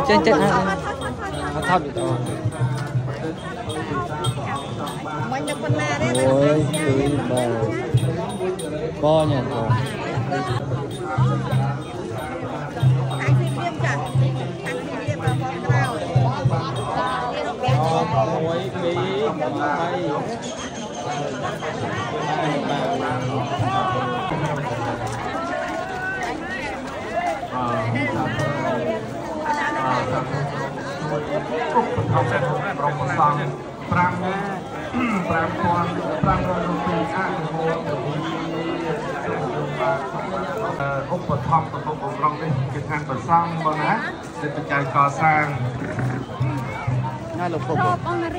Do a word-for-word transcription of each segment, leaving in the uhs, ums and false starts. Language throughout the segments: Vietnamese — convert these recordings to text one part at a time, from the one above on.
เจ๊เจ๊เขาทอดอยู่ตัวโอ้ยคือบ่บ่เนี่ยตัวโอ้ยปีเขาเป็นโรงสร้างปรางปรางพรปรางโรงปีอ่ะโอ้อุปถัมภ์ตัวผมลองได้กิจการก่อสร้างบ้างนะเป็นปัจจัยก่อสร้างน่าหลบหลบก็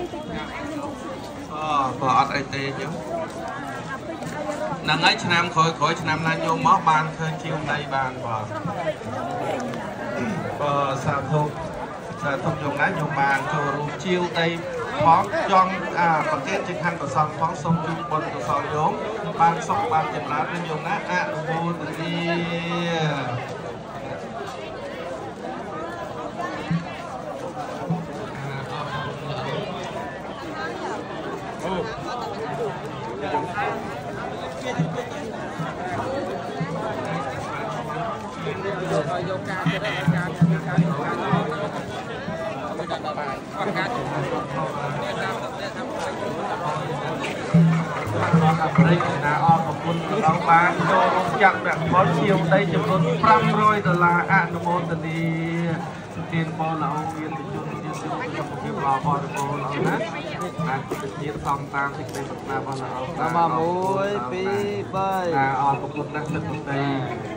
พออัดไอเตยอยู่นังไงชนะคอยคอยชนะนายโยมหมอบานเคยคิวในบานบ่ก็สาธุสาธุโยมนะโยมบานโจรูชิวในท้องยองอ่าประเทศจิคันกับซองท้องทรงจุบนกับซองโยมบานสองบานเจ็บร้านเป็นโยมนะอ่ะโอ้ตรีโยกการจะได้การการการการไม่ได้ระบายการการเนี่ยทำเนี่ยทำอะไรนะออกขอบคุณน้องบ้านโยนจักแบบพอเชียวได้จำนวนพร่ำร้อยดอลลาร์อนุโมทนีเตียนพอเราเวียนจุนเตียนจุนกับเก็บรอพอพอเรานะนะเป็นเตียนซองตามที่เป็นมาพอเราเอามาโอ้ยปีไปนะออกขอบคุณนักศึกษา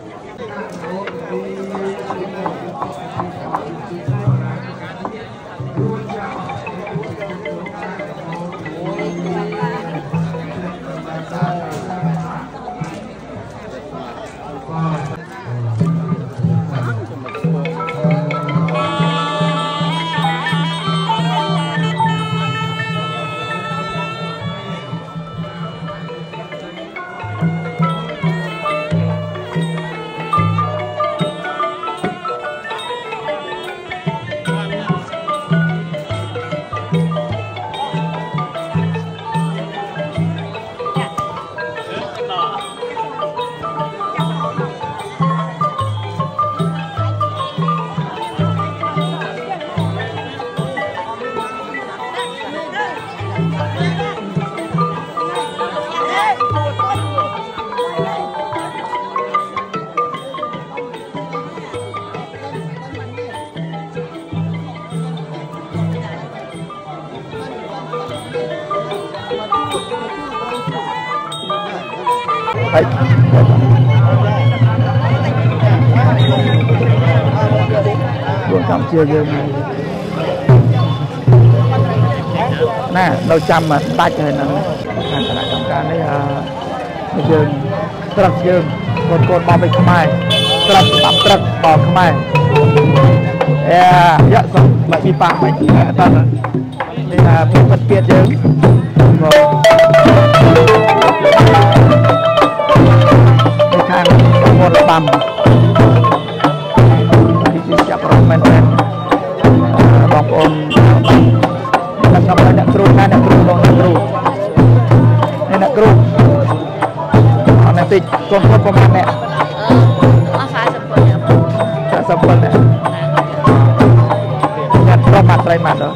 はいรวมทำเชื่อเยอะไหมน่าเราจำมาตัดเลยนะงานคณะกรรมการได้ไม่เยินตรัสเยินคนโกนบอลไปขมายตรัสตับตรัสบอลขมายเอ่อเยอะสุดแบบมีปากไปตอนนั้นนี่นะเพื่อนเปลี่ยนเยอะทางมดปั๊มที่จะจับรถแมนแมนบอกอมนักนักนักครูนักครูลงนักครูนี่นักครูเอาในติดกองทัพประมาณเนี่ยอ๋อสายสปอร์ตเนี่ยสายสปอร์ตเนี่ยงานประมาณไรมาเนาะ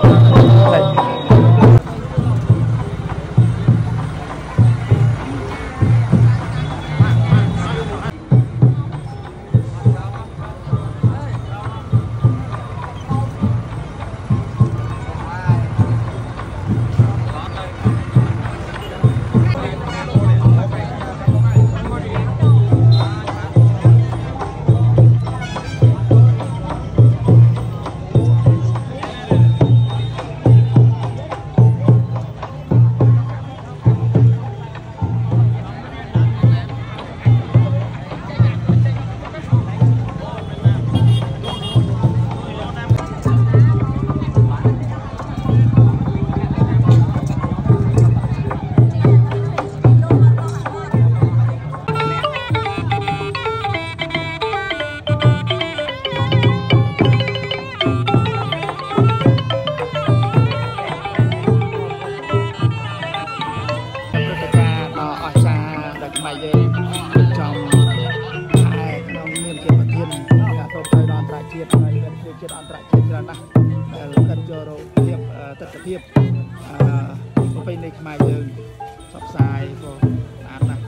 ជាតិអន្តរជាតិច្រើនណាស់ដែលកិនចូលរកភាពទស្សនភាពប្រពៃណីខ្មែរយើងផ្សព្វផ្សាយក៏ស្អាតណាស់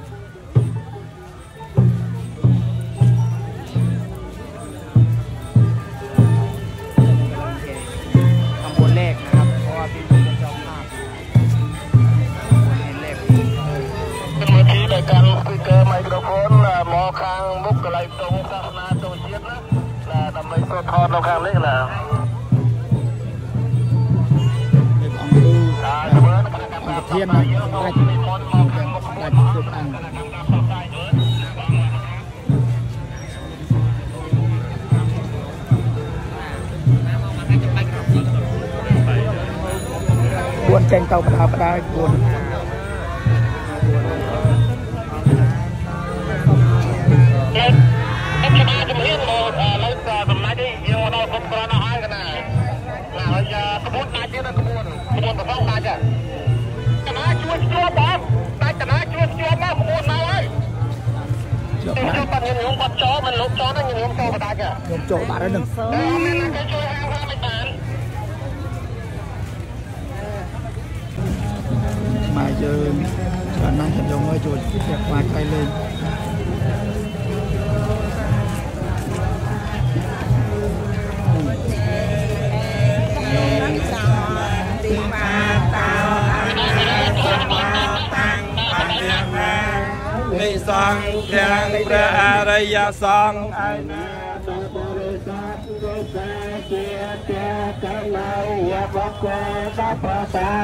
មកខាងមុខកន្លែងតងសាសនាតងជាតិណាដើម្បីសូត្រថតនៅខាងនេះណានេះអង្គគ្រូប្រធានដាច់ដាច់គ្រប់អង្គគួនចេញទៅបដាបដាគួនចូលមិនលោកចូលហ្នឹងខ្ញុំចូលបដាច់ខ្ញុំចូលបាត់ហើយនឹងគេជួយហាងមិនបានមកយើងច្រើនណាស់ខ្ញុំយកមកជួយផ្ទះខ្វាយខ្វៃលេងនិសង្ឃទាំងព្រះអរិយសង្ឃឯណាទៅបរិស័ទរសាជាតែកលៅបកសបសា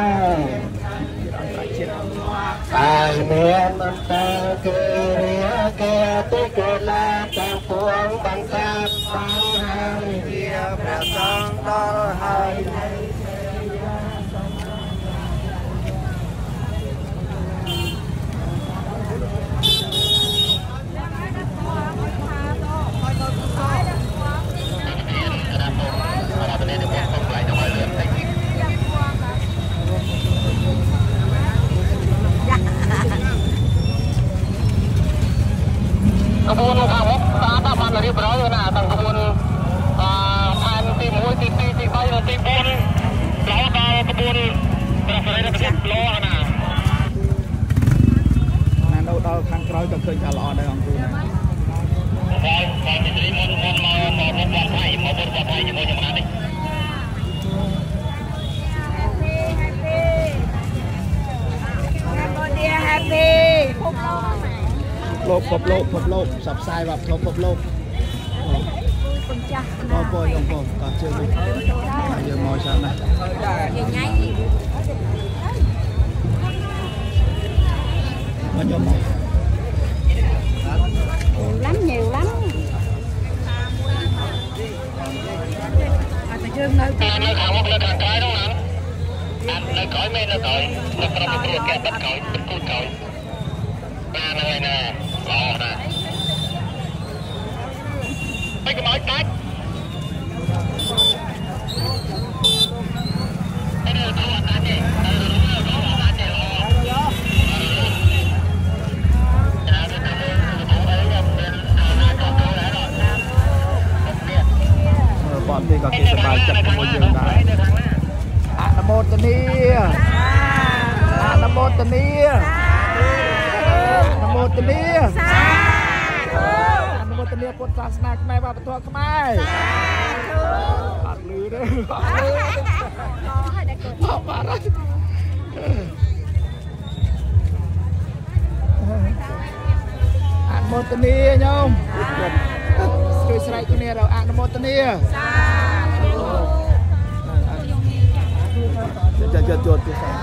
អាយមានអន្តរគឺរាគេទុកលាទាំងពួងបង្កាត់បានហើយជាព្រះសង្ឃដល់ហើយក្បួនខាងមុខស្អាតបានរៀបរយណាទាំងក្បួនអឺផែនទីមួយទីពីរទីបីនិងទីបួនរហូតដល់ក្បួនប្រទេសប្រទេសលោណាណានៅដល់ខាងក្រោយក៏ឃើញថាល្អដែរអង្គគ្រូណាហើយហើយទីមុនមុនមកមកមកបាត់ហើយមកបាត់ហើយជាមួយចំណានេះHappy លោកពពលោកពពលោកផ្សព្វផ្សាយវប្បធម៌ពពលោកគុំចាស់បងប្អូនបងប្អូនក៏ជឿវិញយើងមកច្រើនណាស់ញ៉ៃមកញ៉ាំមកlắm nhiều lắm à tại dương nơi nơi khảo một nơi càng cái đúng không anh nơi cõi men nơi cõi nơi cõi một cái kẹt đất cõi đất cùi cõi ba nơi nè lò nè mấy cái mỏi cách cái này đâu anh anh đi bọn thì có cái sân bay chặt của dương đại à nam mô tây ni à nam mô tây ni nam mô tây ni nam mô tây ni Phậtศาสนาខ្មែរវប្បធម៌ខ្មែរអត់លឺទេអត់លឺឲ្យតែគាត់មកបាត់ហើយអនុមោទនាញោមជួយស្រែកគ្នាដល់អនុមោទនាសាធុចូលចូលទៅសា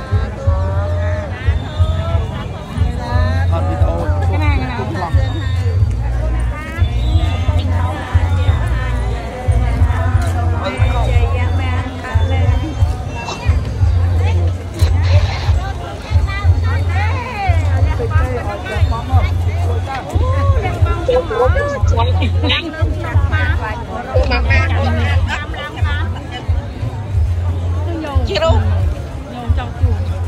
អត់វីដេអូណាណាជ័យយ៉ាងមែនខាត់លេពេកទេអត់ចាំបងមកជួយតាចូលព្រមជួយឡើងតាមមកមកមកតាមឡើងតាមជីរូញោមចង់ជួ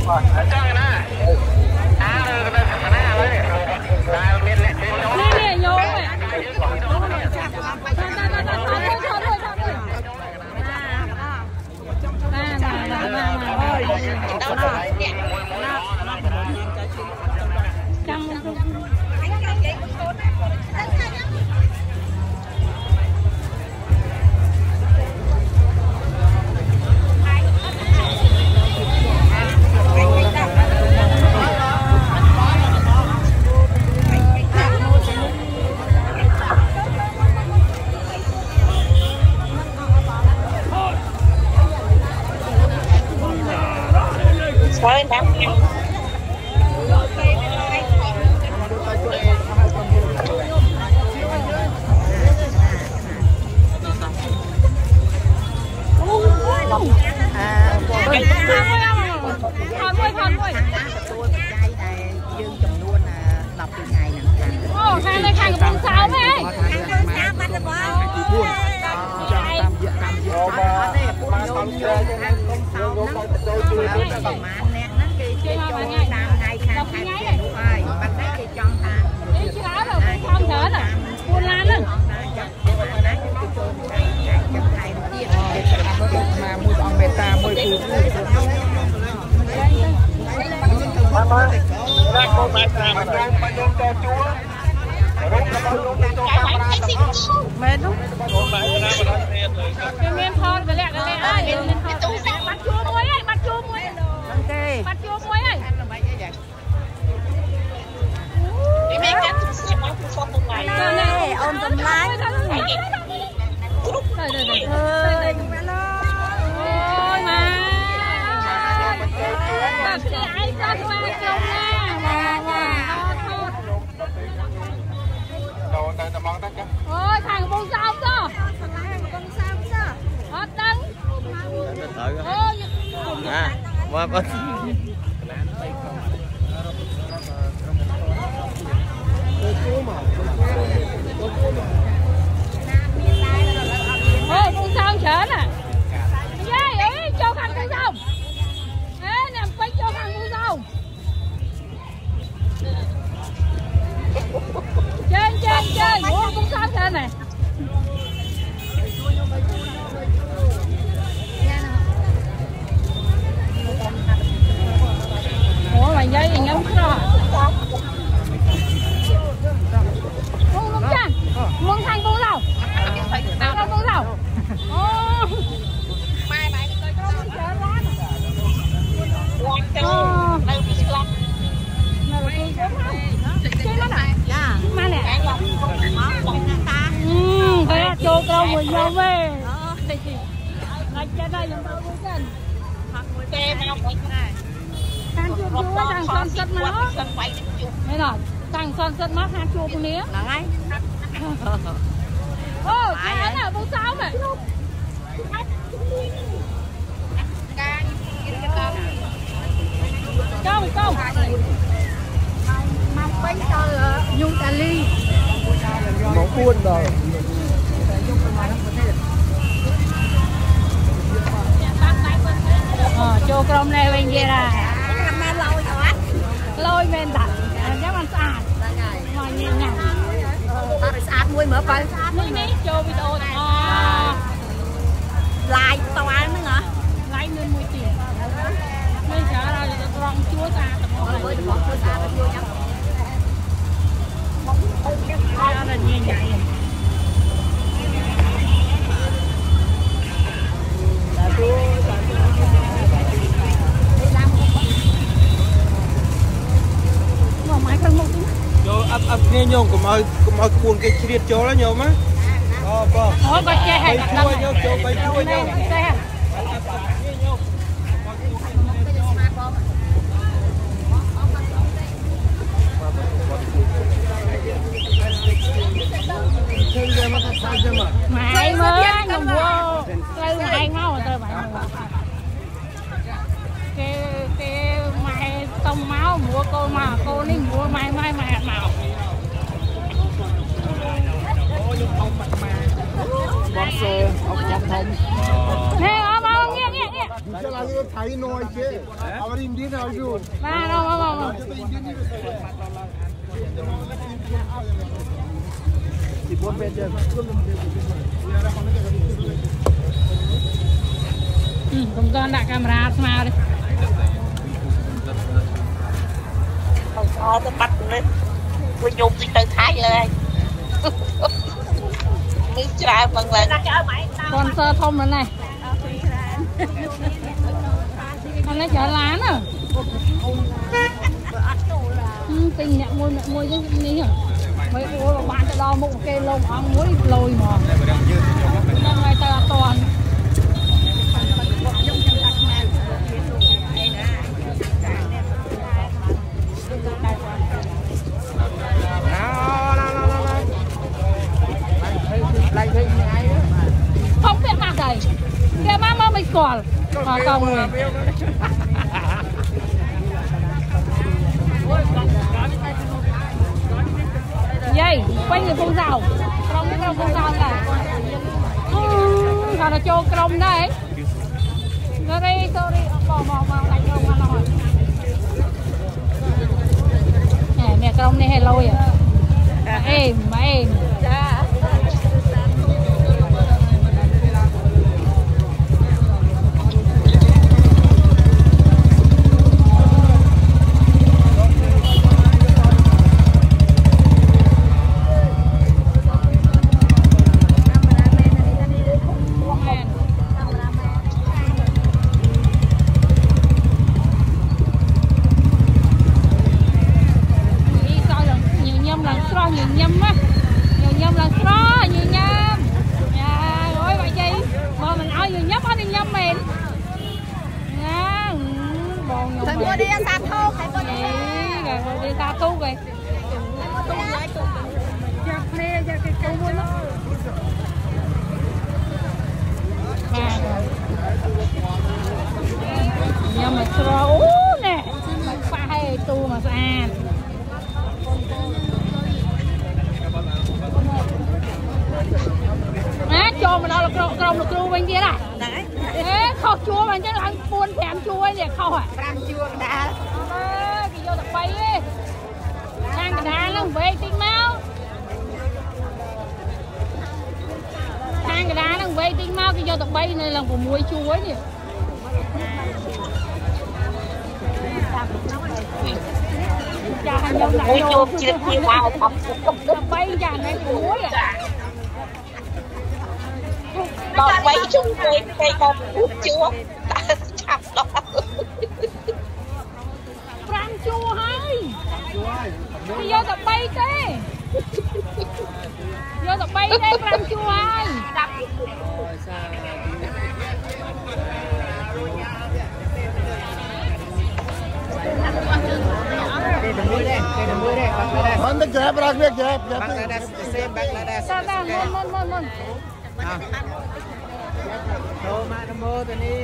nè nhô vậy Sorry, ma'am. Ồ, khang đây khang của sao mấy Mệt đúng. Cái men thon với lẹ cái lẹ ơi, bắt chua muối ấy, bắt chua muối. Ok. Bắt chua muối ấy. Đi mấy cách sẽ bắt cho từng ngày. Nè, ôm tầm lái. Đây đây đây. Ơi mà. Tập thì ai cho qua chồng nha. Wow wow. Đồ đây tao mong tao chứ. Ôi thằng bông sao cơ. Hết đắng. À, qua bên. Ôi bông sao chở nè. Dây ấy cho khăn bông sao. Ê nằm quay cho khăn bông sao. Trên trên trên mua bông sao trên này. Ủa mà dây thì nhắm rồi. Muốn muốn chăng? Muốn thành bông sao? Thành bông sao? Ô. Mai mai tôi có Chở lắm. quan trọng. Đâu đi lắm. Mà là tôi sớm không? Chơi lắm à? Dạ. Mà nè. Ăn lắm. Món còn ta. Ừ, thế là chô câu mùi dâu về. Lại trên đây chúng tôi cũng trên. Kê mau quay này. Thằng chua chua, thằng son sất máu. Đây rồi, thằng son sất máu thằng chua con nía. Là ngay. Ô, cái này bông sao mày? Công, công. Mong bánh cho nhung cà ly. Món cuốn rồi. Ờ, chô crom này bên kia là Mà lôi hả? lôi men đặt, chắc ăn sạch. Ngoài nhìn nhỉ. Ta phải sạch mùi mở coi. Ní ní, chô video này. À. Lại tao ăn nữa hả? Lấy nên mùi tiền. Nên chả ra thì tôi rong chúa ra tầm một này. Với được một xa nó vui nhắm. Đó là như vậy. Mà máy phân một tí. Vô ấp ấp nghe nhôm cũng ơi cũng ơi cuồng cái chiết chỗ đó nhôm á. Ờ vâng. Ủa có che hay Bay chua nhôm chỗ bay chua nhôm. Mày mới nhung vô. Tôi mày ngon rồi tôi mày. Cái cái mày tông máu mua cô mà cô đi mua mày mày mày màu. Con xe, ông ông thông. Nè, ông ông nghe nghe nghe. Bisa lagi Thai no aje. Our Indian also. Nah, no, no, no, no. Hmm, không con đặt camera smart đi. Không có tôi bắt lên. Tôi nhục thì từ Thái lên. Nước trà bằng lên. Con sơ thông nữa này. Con lấy chở lán à? Ừ, tình nhẹ môi mẹ môi chứ ní hả? Mấy cô là bạn cho đo một cây lông ăn muối lôi mà. Đang ngay ta toàn. Không biết mặt này. Kìa má má mình còn. Mà không rồi. Vậy, quanh người con rào. Trong cái con rào này. Sao nó cho trong đây. Nó đi, tôi đi. Bỏ bỏ bỏ đánh không ăn rồi. Nè, mẹ trong này hay lôi à. Mà êm, mà êm. Nhưng mà sro nè, pha hay tu mà sao á cho mà đâu là còng là cừu bên kia này, thế kho chua mà chứ ăn buôn thèm chua ấy nè kho à, ăn chua đã, cái vô tập bay đi, ăn cái đá nó về tiếng máu, ăn cái đá nó về tiếng máu cái vô tập bay này là của muối chua ấy nè. Muối chua chưa chia vào phòng bay ra này muối à còn mấy chung muối cây còn hút chua ta chặt đó rang chua hay bây giờ tập bay thế giờ tập bay đây rang chua hay Mana jawab rakyat jawab jawab. Bangladesh, same Bangladesh. Sana, mon mon mon mon. Đâu mà nó mơ từ đi.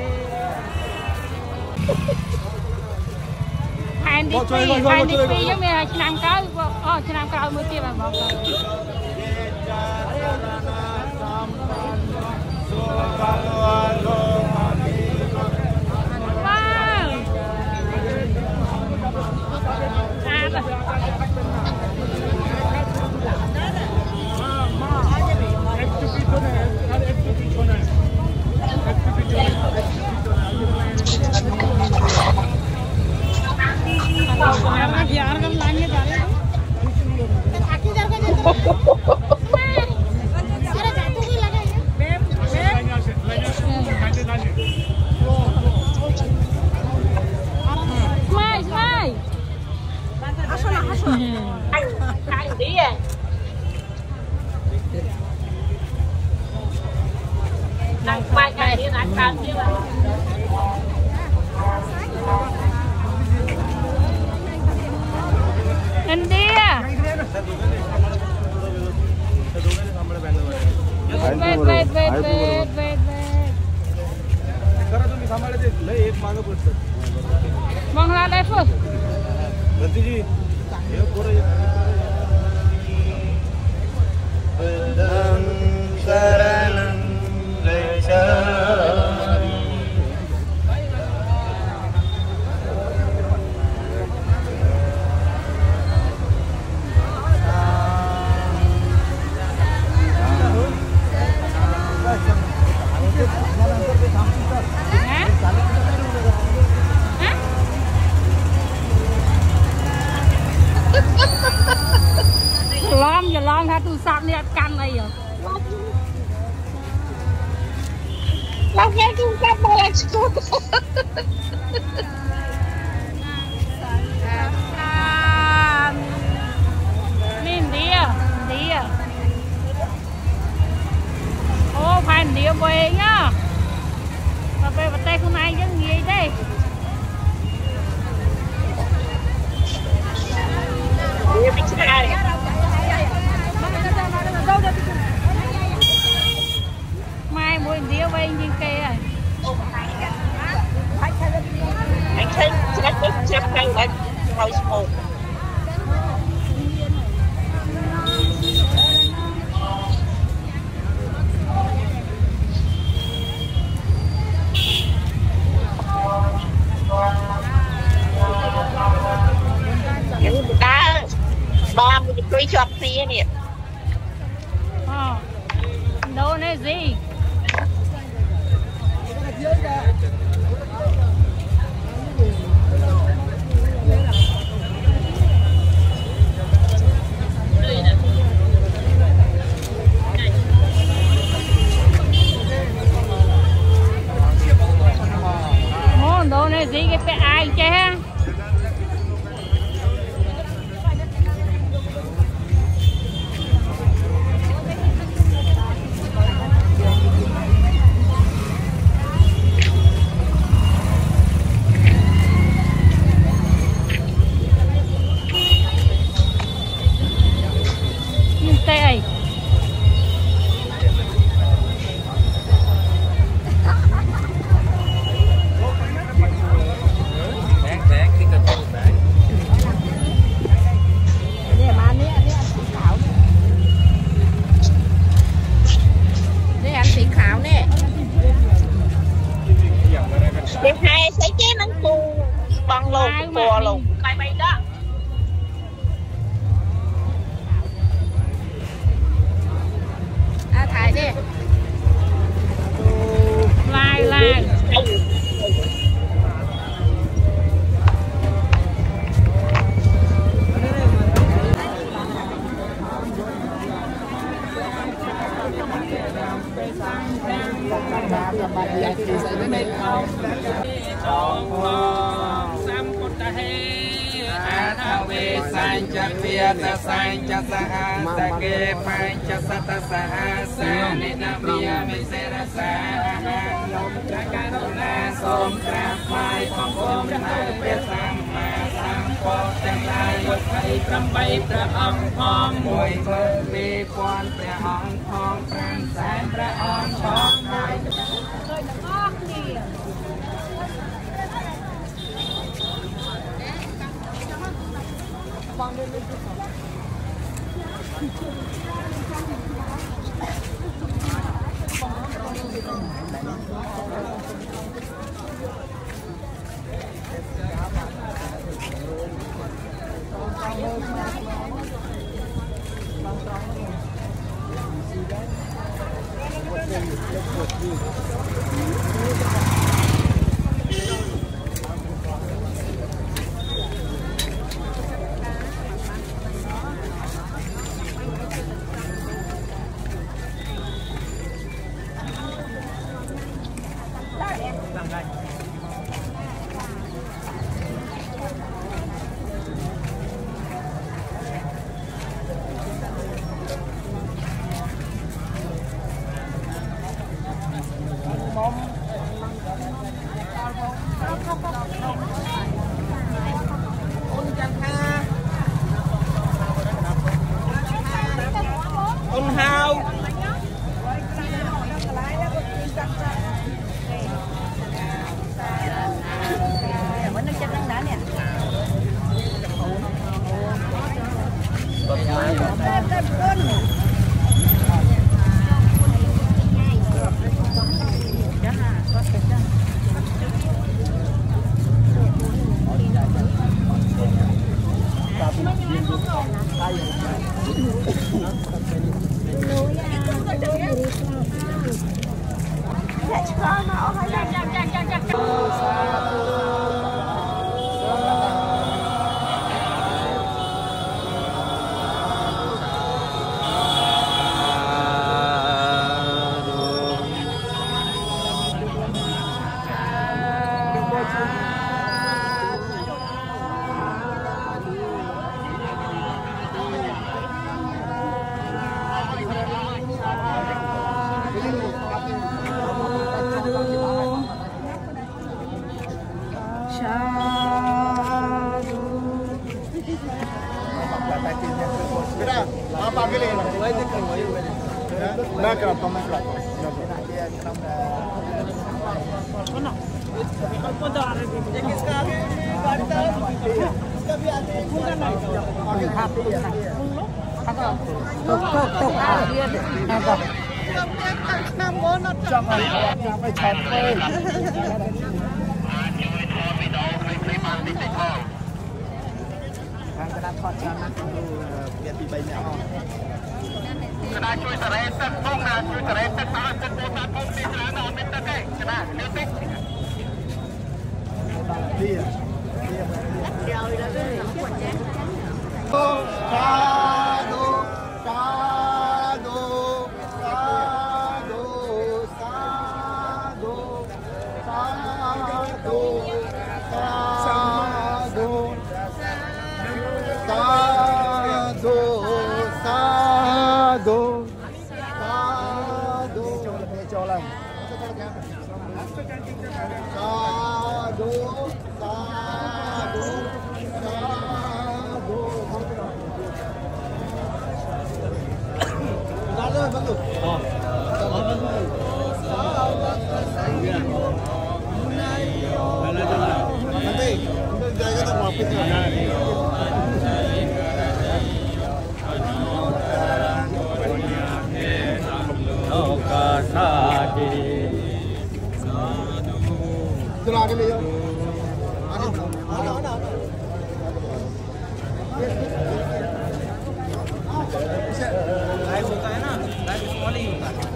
Hành đi phi, hành đi phi giống như là năm cái, ờ năm cái mới kia bằng một. यार कल लाने जा रहे हैं आके जा के अरे जातू ही लगा है babe Smile smile asal asal kain dia nang mai kain dia nak kan dia India. Wait, wait, wait, wait, wait, wait. करा तुम्ही सांभाळले ते लय एक मागे पडतं Bangladesh first. गंतीजी हे पोरं शरणं गच्छामि องถ้าตูซับเนี่ยกันอะไรเหรอเราแค่ดูซับโมเลกุลนี่ดีอ่ะดีอ่ะโอ้พันเดียวไปเนาะมาไปประเทศคนไหนยังไงได้ไม่ใช่ไม่มวยเดียวไปยิงเกย์ anh thấy chắc chắc chắc anh đã ngồi một những ta ba mươi cây chọc xí nè ờ đâu này gì đâu này gì cái phải ai chứ ha nhưng tệ đêm hai sẽ chế nắng cu bằng lột bò lột bay bay đó à thải đi lai lai Sang cha pia ta sang cha saha ta ke pan cha sata saha sa ni na mia me se ra sa lom cha karuna som kra mai phong om na pe sam ma sam poទាំងឡាយលោកឲ្យប្រាំបីព្រះអង្គផងមួយមើលមេពាន់ព្រះអង្គផងប្រាំសែនព្រះអង្គផងហើយមក Nak kerap, nak kerap. Kena cuy seretet pun nak cuy seretet tak sekolah pun di sana on minta ke kena letik. Dia. Dia. Sadu, sadu, sadu, sadu, sadu, sadu, sadu, sadu, sadu, jalan. Sadu, sadu, sadu. Bagus, bagus. Oh. Oh, bagus. Nanti, untuk jaga tak wapit. Jalan ke dia? Ada, ada, ada. Live होता है ना, live small ही होता है।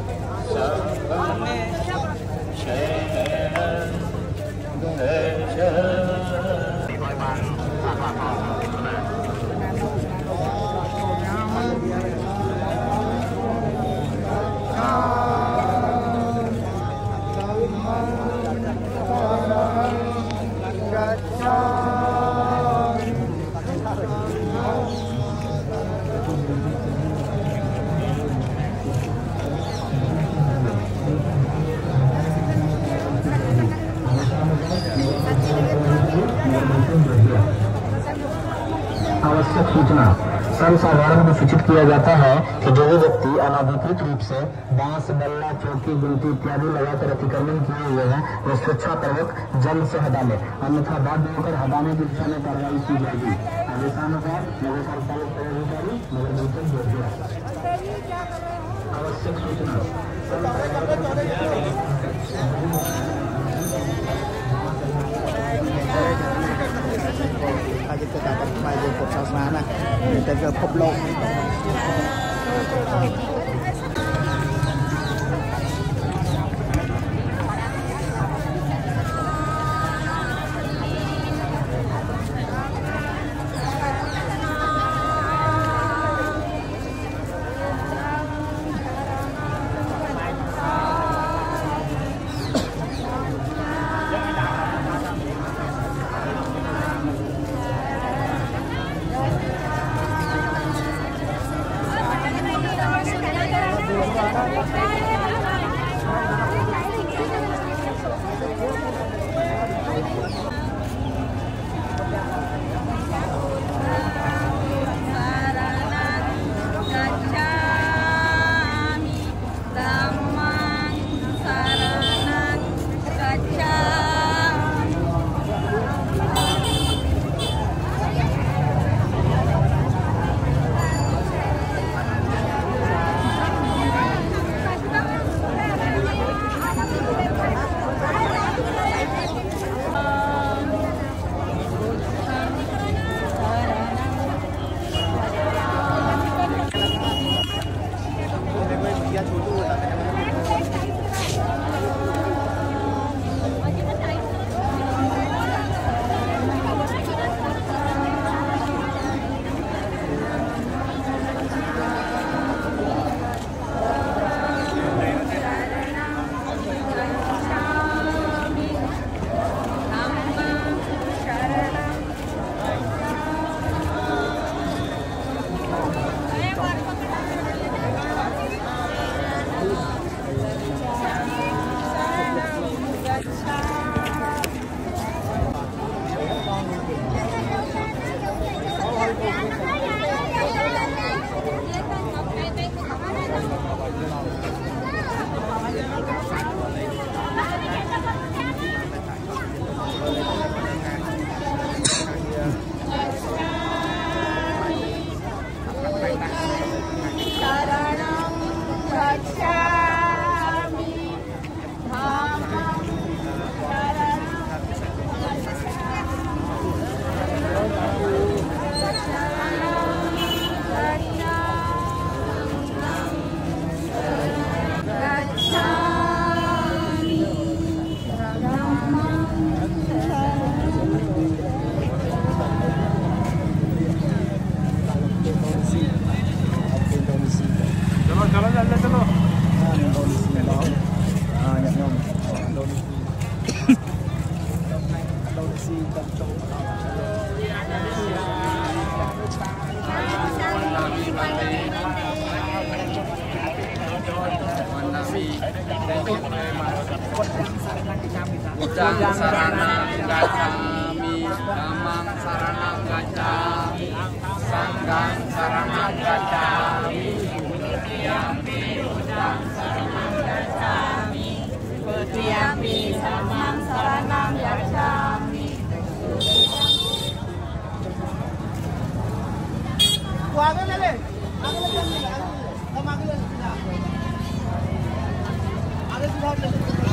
आवश्यक सूचना सर्वसाधारण को सूचित किया जाता है कि जो भी व्यक्ति अनाधिकृत रूप से बांस, बल्ला, चौकी, गिनती इत्यादि लगाकर अतिक्रमण किए हुए हैं वे स्वेच्छापूर्वक जल्द से हटा ले, अन्यथा बाध्य होकर हटाने की दिशा में कार्रवाई की जाएगी। आदेशानुसार नगर कार्यपालक पदाधिकारी नगर निगम जोधपुर। आवश्यक सूचना อาจจะเกิดการไปโยงกับศาสนานะแต่เกิดพบโลก Hãy subscribe cho kênh Ghiền Mì Gõ để không bỏ lỡ Buddhang saranang gacchami, dhammang saranang gacchami, sanghang saranang gacchami, titiyampi buddhang saranang gacchami, titiyampi dhammang saranang gacchami. Kuangan lele. Agar lele lele. Kamu agar lele sudah. Agar sudah lele.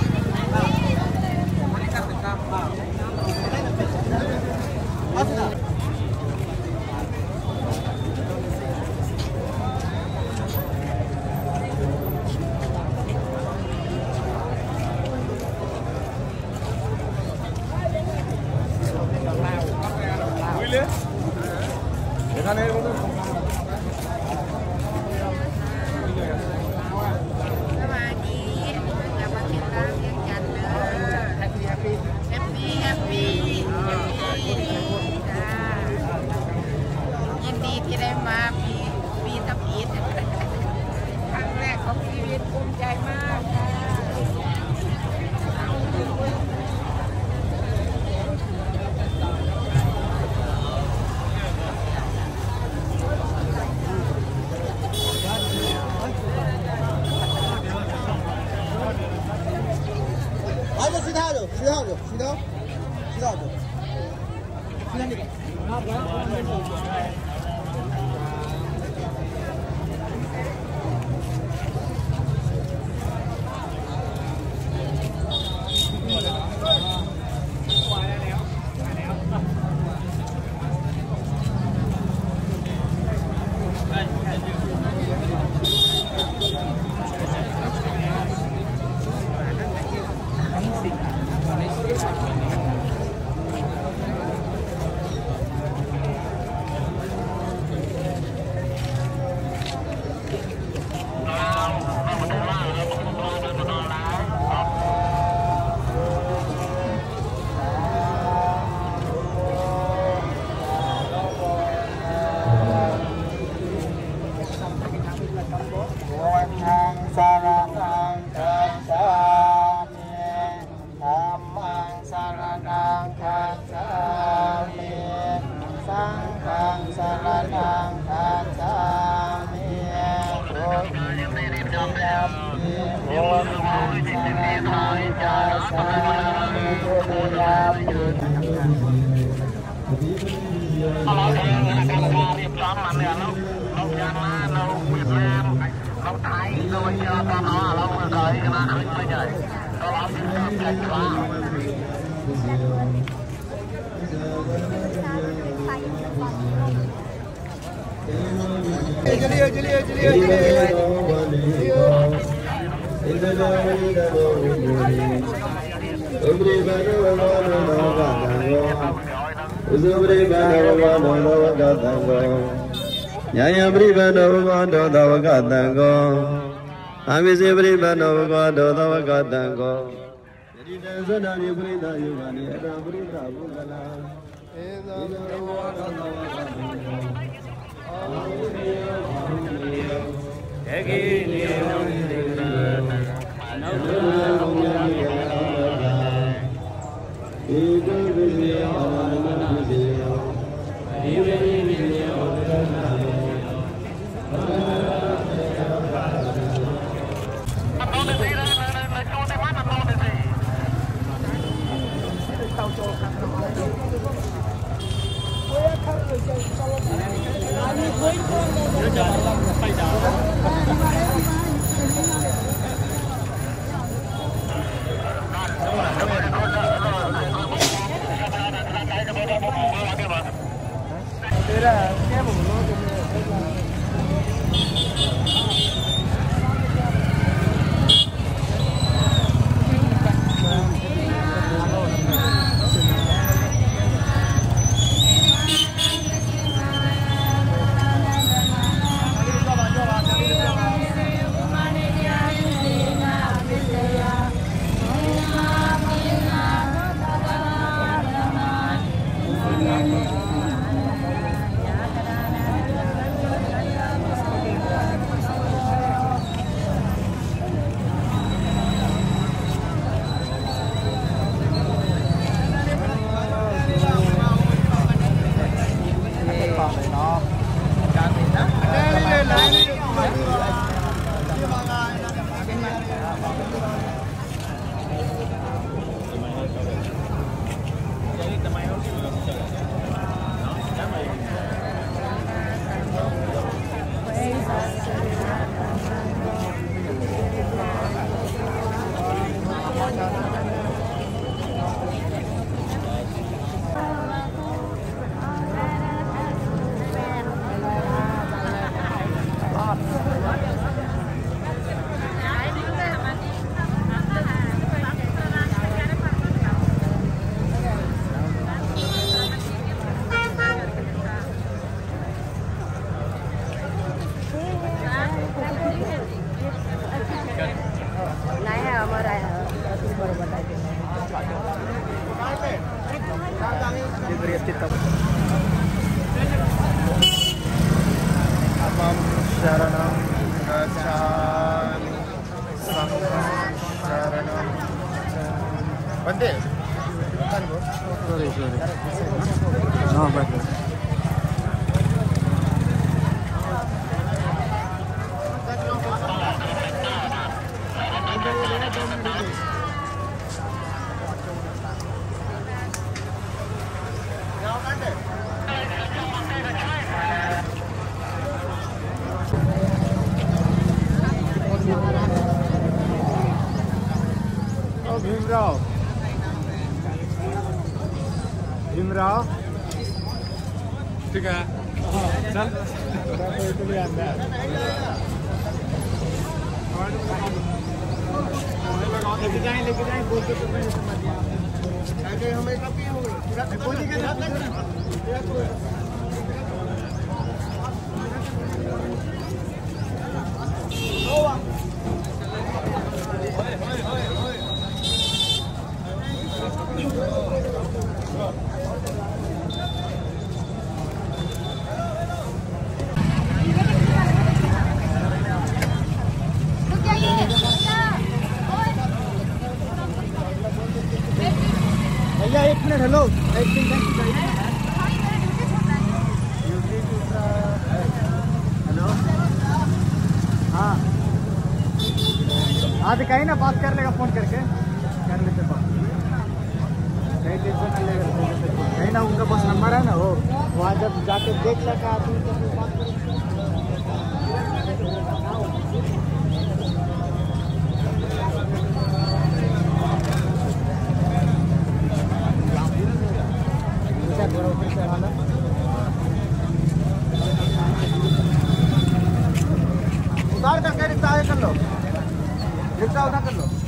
Jeliyo, jeliyo, jeliyo, jeliyo. Nyaya bribano vado davagathango, amisi bribano vado davagathango. Jadi sadari brida yugani ada brida bungala. tròn này nó đây đây đây Imrao Imrao ठीक है चल लेके जाए लेके जाए बोल के हमें कभी कोई दिक्कत भैया एक मिनट हेलो एक मिनट हेलो हाँ हाँ तो कहीं ना बात कर लेगा फोन करके कर लेते बात कहीं टेंशन नहीं लेगा कहीं ना उनका पास नंबर है ना वो वहाँ जब जाके देख लगा आदमी तो फिर बात उतार करके रिक्शा आगे कर लो रिक्शा उठा कर लो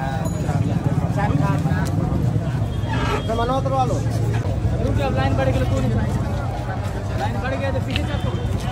सामान उतरवा लो लाइन बढ़ गई तू नहीं लाइन बढ़ गया तो पीछे चल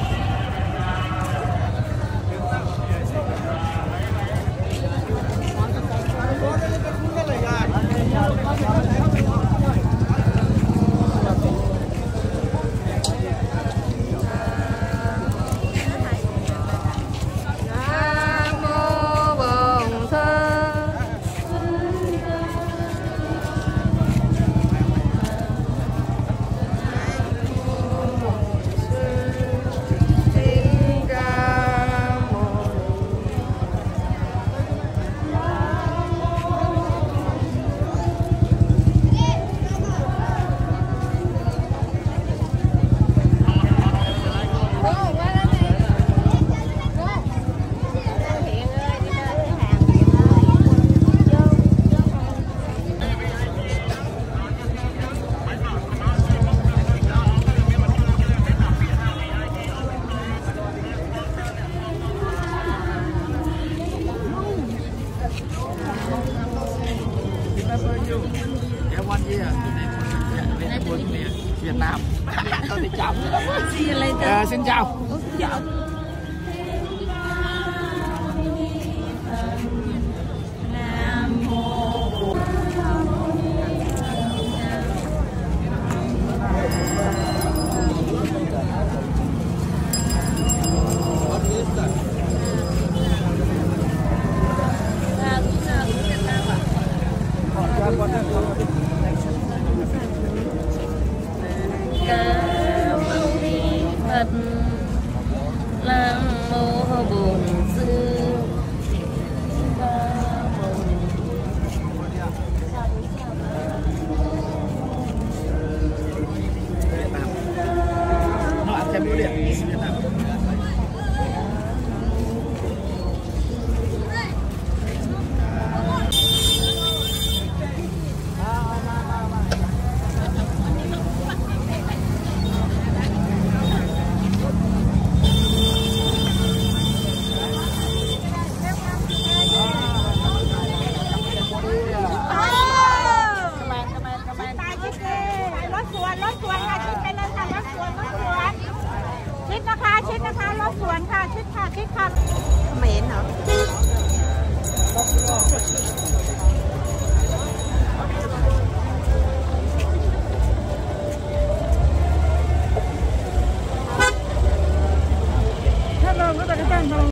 Việt Nam. Tôi đi chào. À, xin chào. Xin chào. Cảm ơn อบสวนค่ะชิดค่ะชิดค่ะเขมรเหรอถ้าเราก็จะตั้งเรา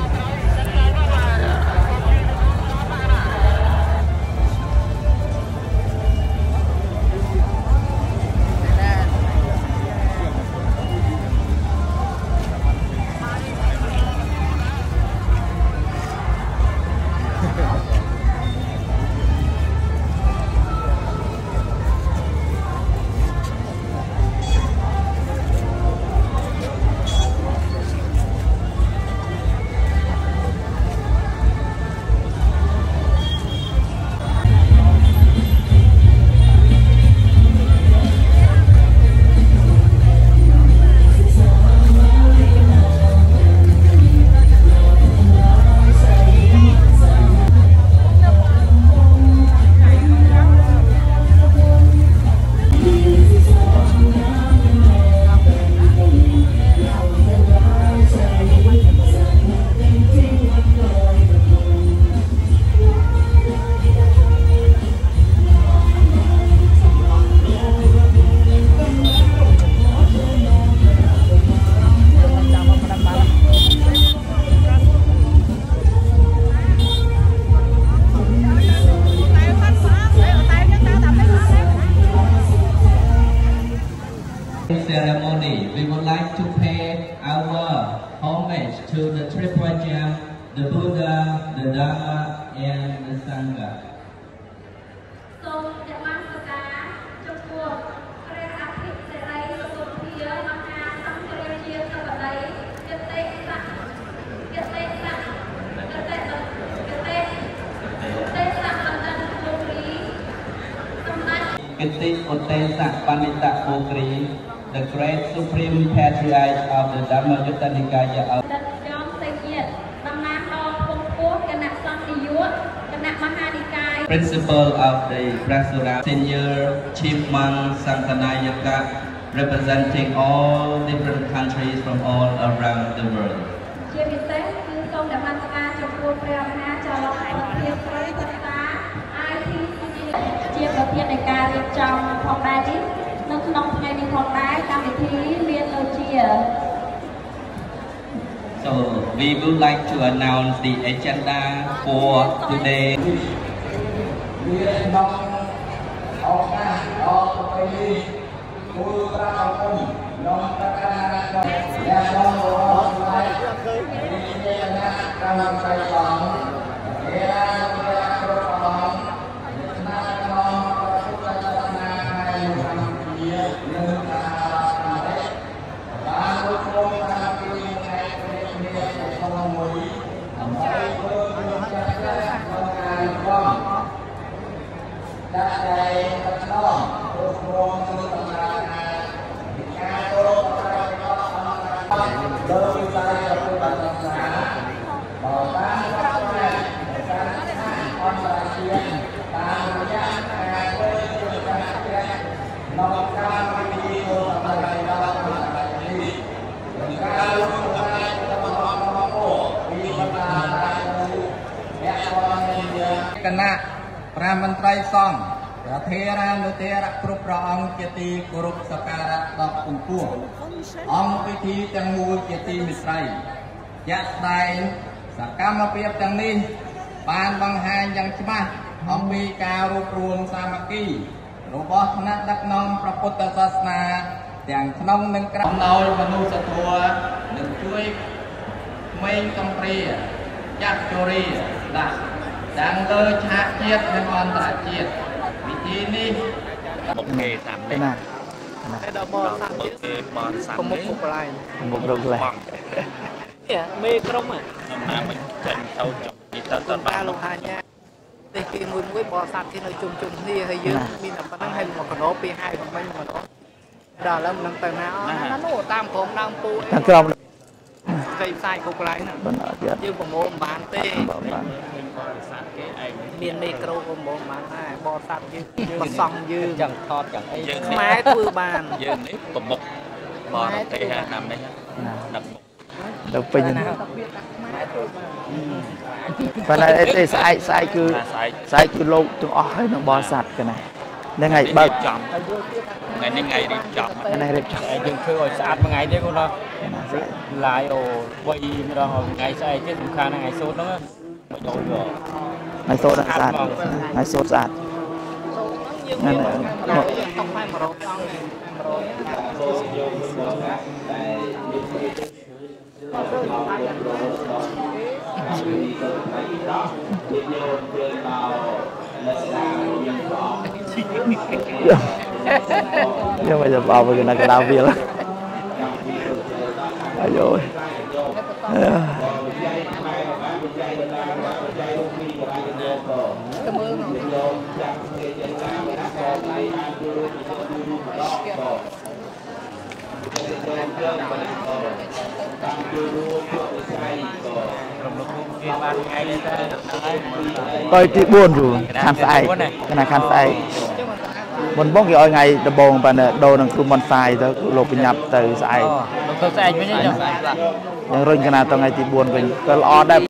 ceremony, we would like to pay our homage to the triple gem, the Buddha, the Dharma, and the Sangha. So, the Master Chukwu, Kare Api Serai Sopia, Maka, Samkaraji, Sabadai, Kete Sa, Kete Sa, Kete Sa, Kete Sa, Pandan Pokri, Samdan. Kete Otesa Panita Pokri, the great supreme patriarch of the Dhamma Yutta Nikaya of principal of the Prasura senior chief monk Santanayaka, representing all different countries from all around the world. So we would like to announce the agenda for today. Kena Pramantrai Song, Rathera Nutera Kruprang Kiti Kurup Sakara Dok Pungpur, Ong Piti Tangmu Kiti Misrai, Yasai, Sakama Piap Tangni, Pan Banghan Yang Cemah, Ong Pi Karu Pruang Samaki, Roboh Nak Dak Nom Praputa Sasna, Yang Nom Neng Krap Nol Manu Satua, Neng Cui, Main Kampria, Yak Jori, Dah. ดังเลยชาเจียดในวันตราเจียดวิธีนี้โอเคตามเลยนะไอ้ดอกบอลสั่งเยอะบอลสั่งมุกมุกอะไรมุกรุกอะไรเนี่ยเมฆร่มอ่ะน้ำมันเป็นเท่าจบมีต้นต้นบ้าลงทานเนี่ยแต่กินมวยมวยบอลสั่งที่เราจุ่มจุ่มนี่ให้เยอะมีแต่ปนังให้หมดกระโดดปีให้ของมันกระโดดดาวแล้วมันตั้งน้ำนั่นโอ้ตามผมดังปูใจใส่กุกไรน่ะยืมผมโมบานเต้เมียนเมโครผมโมบานได้บอสัตยืมยืมซองยืมอย่างทอดอย่างไอ้ไม้ตือบานยืมนี่ผมบกบอเตะนำได้นับ đâu pin và này đây sai sai cứ sai cứ lâu từng ó hơi nó bò sạt cái này đây ngày bật ngày nay ngày đi chọn cái này đẹp chọn dừng khơi rồi sạt một ngày đấy con đó lại ồ quay rồi ngày sai chứ không khá là ngày sốt đó ngày sốt đã sạt ngày sốt sạt này nhưng mà giờ vào với cái này cái đau việc lắm rồi tôi chỉ buồn rồi khăn sai cái này khăn sai mình bóc cái ngày đập bồn và đồ đằng cùng mình sai thôi lột nhập từ saiยังรุ่นขนาดตอนไงที่บวนเป็นก็รอได้